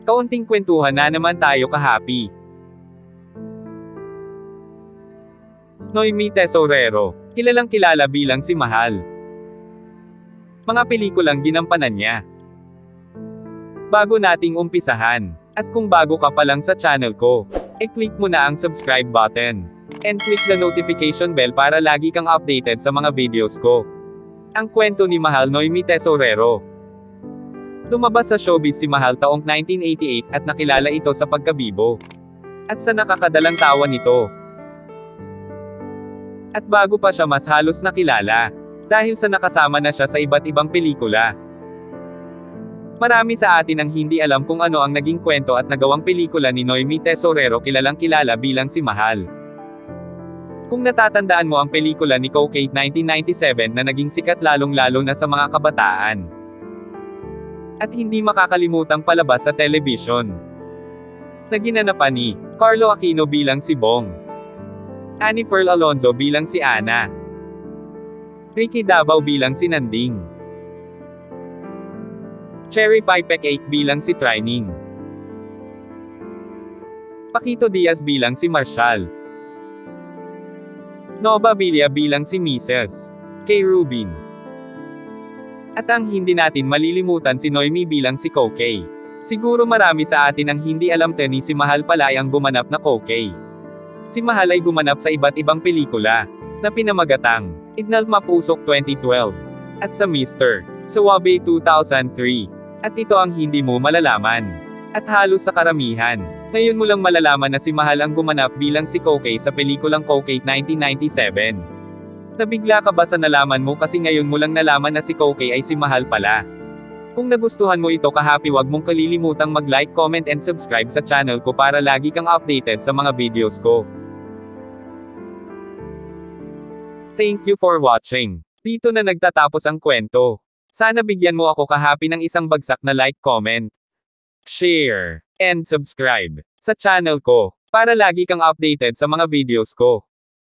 Kaunting kwentuhan na naman tayo ka-happy. Noemi Tesorero, kilalang kilala bilang si Mahal. Mga pelikulang ginampanan niya. Bago nating umpisahan, at kung bago ka pa lang sa channel ko, i-click mo na ang subscribe button, and click the notification bell para lagi kang updated sa mga videos ko. Ang kwento ni Mahal Noemi Tesorero. Lumabas sa showbiz si Mahal taong 1988 at nakilala ito sa pagkabibo. At sa nakakadalang tawa nito. At bago pa siya mas halos nakilala, dahil sa nakasama na siya sa iba't ibang pelikula. Marami sa atin ang hindi alam kung ano ang naging kwento at nagawang pelikula ni Noemi Tesorero kilalang kilala bilang si Mahal. Kung natatandaan mo ang pelikula ni KOKEY 1997 na naging sikat lalong-lalo na sa mga kabataan. At hindi makakalimutang palabas sa television. Naginanapan ni Carlo Aquino bilang si Bong. Annie Pearl Alonzo bilang si Ana. Ricky Davao bilang si Nanding. Cherry Pie Cake bilang si Trining. Paquito Diaz bilang si Marshall. Nova Villa bilang si Mrs. K. Rubin. At ang hindi natin malilimutan si Noemi bilang si KOKEY. Siguro marami sa atin ang hindi alam ni si Mahal pala ay ang gumanap na KOKEY. Si Mahal ay gumanap sa iba't ibang pelikula, na pinamagatang Ignal Mapusok 2012, at sa Mr. Sawabe 2003. At ito ang hindi mo malalaman. At halos sa karamihan, ngayon mo lang malalaman na si Mahal ang gumanap bilang si KOKEY sa pelikulang KOKEY 1997. Nabigla ka ba sa nalaman mo kasi ngayon mo lang nalaman na si KOKEY ay si Mahal pala? Kung nagustuhan mo ito ka-happy, wag mong kalilimutang mag-like, comment and subscribe sa channel ko para lagi kang updated sa mga videos ko. Thank you for watching. Dito na nagtatapos ang kwento. Sana bigyan mo ako ka-happy ng isang bagsak na like, comment, share, and subscribe sa channel ko, para lagi kang updated sa mga videos ko.